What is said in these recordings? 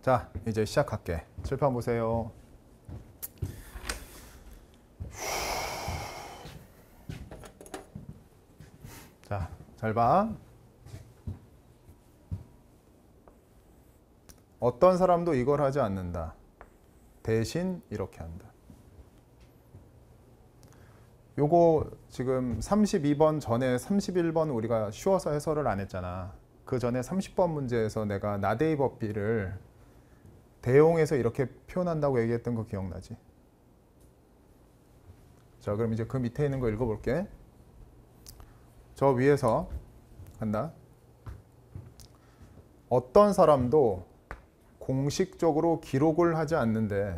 자, 이제 시작할게. 칠판 보세요. 자, 잘 봐. 어떤 사람도 이걸 하지 않는다. 대신 이렇게 한다. 요거 지금 32번 전에 31번 우리가 쉬워서 해설을 안 했잖아. 그 전에 30번 문제에서 내가 나데이 법비를 대용해서 이렇게 표현한다고 얘기했던 거 기억나지? 자, 그럼 이제 그 밑에 있는 거 읽어볼게. 저 위에서 간다. 어떤 사람도 공식적으로 기록을 하지 않는데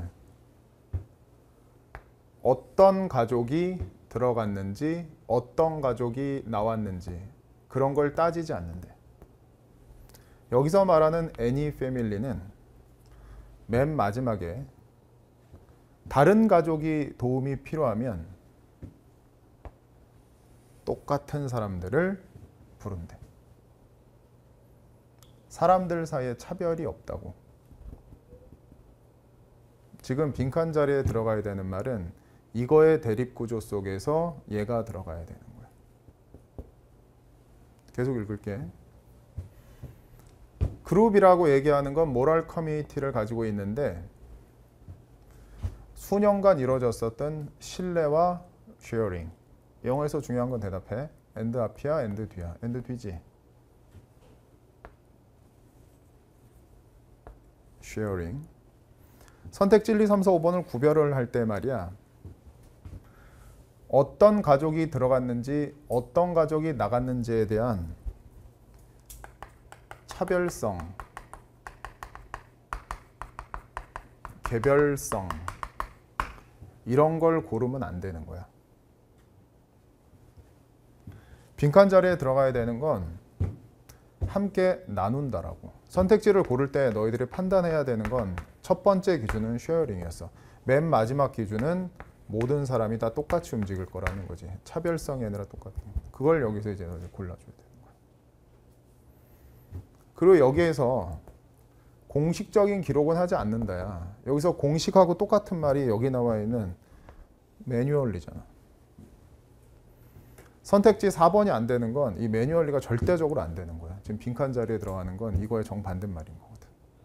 어떤 가족이 들어갔는지 어떤 가족이 나왔는지 그런 걸 따지지 않는데, 여기서 말하는 any family는 맨 마지막에 다른 가족이 도움이 필요하면 똑같은 사람들을 부른대. 사람들 사이에 차별이 없다고. 지금 빈칸 자리에 들어가야 되는 말은 이거의 대립구조 속에서 얘가 들어가야 되는 거야. 계속 읽을게. 그룹이라고 얘기하는 건 모럴 커뮤니티를 가지고 있는데 수년간 이루어졌었던 신뢰와 쉐어링. 영어에서 중요한 건 대답해. 엔드 앞이야, 엔드 뒤야. 엔드 뒤지. 쉐어링. 선택지 1, 2, 3, 4, 5번을 구별을 할 때 말이야. 어떤 가족이 들어갔는지 어떤 가족이 나갔는지에 대한 차별성, 개별성 이런 걸 고르면 안 되는 거야. 빈칸 자리에 들어가야 되는 건 함께 나눈다라고. 선택지를 고를 때 너희들이 판단해야 되는 건 첫 번째 기준은 쉐어링이었어. 맨 마지막 기준은 모든 사람이 다 똑같이 움직일 거라는 거지. 차별성이 아니라 똑같은 거. 그걸 여기서 이제 너희들 골라줘야 되는 거야. 그리고 여기에서 공식적인 기록은 하지 않는다야. 여기서 공식하고 똑같은 말이 여기 나와 있는 매뉴얼리잖아. 선택지 4번이 안 되는 건 이 매뉴얼리가 절대적으로 안 되는 거야. 지금 빈칸 자리에 들어가는 건 이거의 정반대말인 거거든.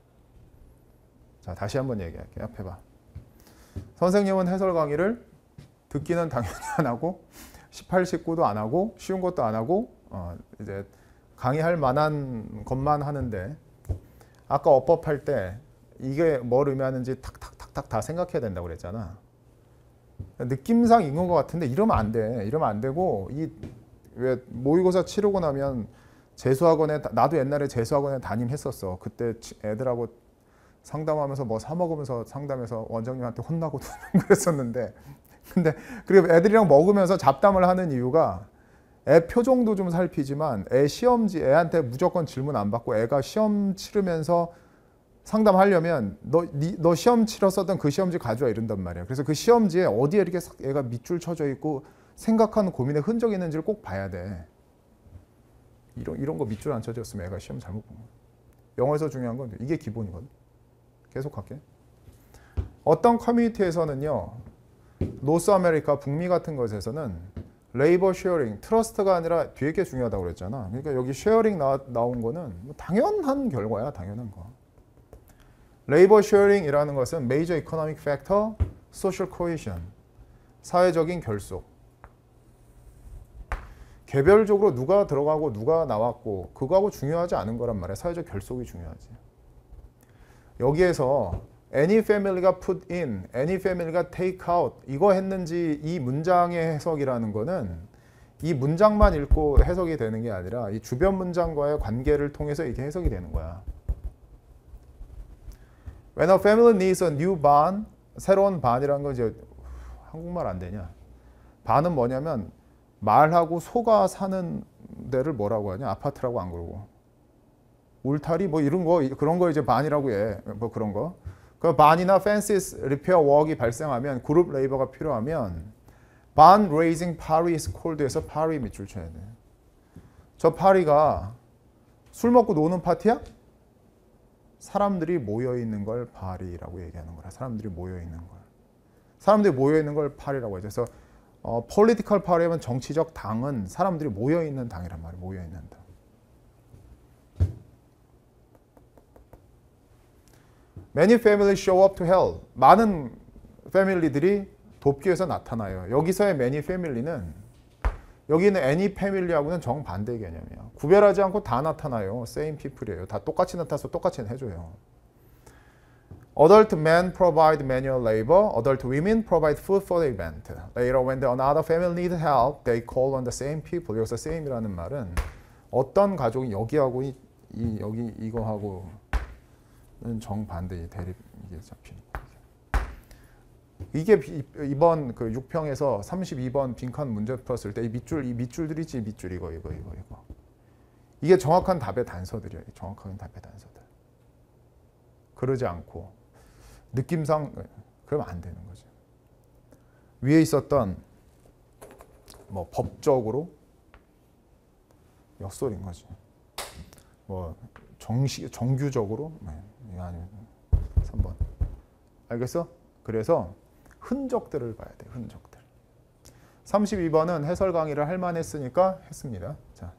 자, 다시 한번 얘기할게. 앞에 봐. 선생님은 해설 강의를 듣기는 당연히 안 하고 18, 19도 안 하고 쉬운 것도 안 하고 이제 강의할 만한 것만 하는데, 아까 어법할 때 이게 뭘 의미하는지 탁탁탁탁 다 생각해야 된다고 그랬잖아. 느낌상 읽은 것 같은데 이러면 안 돼. 이러면 안 되고, 이 왜 모의고사 치르고 나면 재수학원에, 나도 옛날에 재수학원에 담임했었어. 그때 애들하고 상담하면서 뭐 사 먹으면서 상담해서 원장님한테 혼나고 그랬었는데, 근데 그리고 애들이랑 먹으면서 잡담을 하는 이유가 애 표정도 좀 살피지만 애 시험지, 애한테 무조건 질문 안 받고 애가 시험 치르면서 상담하려면 너 시험 치렀었던 그 시험지 가져와 이런단 말이야. 그래서 그 시험지에 어디에 이렇게 애가 밑줄 쳐져 있고 생각하는 고민의 흔적이 있는지를 꼭 봐야 돼. 이런 거 밑줄 안 쳐져 있으면 애가 시험 잘못 본 거야. 영어에서 중요한 건 이게 기본이거든. 계속할게. 어떤 커뮤니티에서는요, 노스 아메리카, 북미 같은 것에서는 레이버 쉐어링, 트러스트가 아니라 뒤에 게 중요하다고 그랬잖아. 그러니까 여기 쉐어링 나온 거는 뭐 당연한 결과야, 당연한 거. 레이버 쉐어링이라는 것은 메이저 이코노믹 팩터, 소셜 코헤션, 사회적인 결속. 개별적으로 누가 들어가고 누가 나왔고 그거하고 중요하지 않은 거란 말이야. 사회적 결속이 중요하지. 여기에서 any family가 put in, any family가 take out 이거 했는지 이 문장의 해석이라는 거는 이 문장만 읽고 해석이 되는 게 아니라 이 주변 문장과의 관계를 통해서 이게 해석이 되는 거야. When a family needs a new barn, 새로운 barn이라는 건 이제 한국말 안 되냐? barn은 뭐냐면 말하고 소가 사는 데를 뭐라고 하냐? 아파트라고 안 그러고. 울타리 뭐 이런 거, 그런 거 이제 barn이라고 해. 뭐 그런 거. 그 barn이나 fences repair work이 발생하면, 그룹 레이버가 필요하면 barn raising party is called에서 party 밑줄 쳐야 돼. 저 파리가 술 먹고 노는 파티야? 사람들이 모여 있는 걸 party라고 얘기하는 거라. 사람들이 모여 있는 걸. 사람들이 모여 있는 걸 party라고 하죠. 그래서 political party 하면 정치적 당은 사람들이 모여 있는 당이란 말이에요. 모여 있는 당. Many families show up to help. 많은 패밀리들이 돕기 위해서 나타나요. 여기서의 many family는 여기는 any family하고는 정반대 개념이에요. 구별하지 않고 다 나타나요. same people이에요. 다 똑같이 나타나서 똑같이 해줘요. Adult men provide manual labor. Adult women provide food for the event. Later, when another family needs help, they call on the same people. 여기서 same이라는 말은 어떤 가족이 여기하고 여기 이거하고는 정반대의 대립 이게 잡히는 거예요. 이게 이번 그 6평에서 32번 빈칸 문제 풀었을 때 이 밑줄들이 있지 밑줄 이거. 이게 정확한 답의 단서들이에요. 정확한 답의 단서들. 그러지 않고 느낌상 그러면 안 되는 거죠. 위에 있었던 뭐 법적으로 역설인 거지. 뭐 정규적으로 이거 아니면 3번. 알겠어? 그래서 흔적들을 봐야 돼. 흔적들. 32번은 해설 강의를 할 만했으니까 했습니다. 자.